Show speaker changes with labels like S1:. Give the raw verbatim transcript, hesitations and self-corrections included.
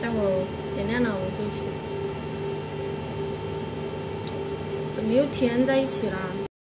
S1: 待会儿点亮了我就去。怎么又填在一起啦？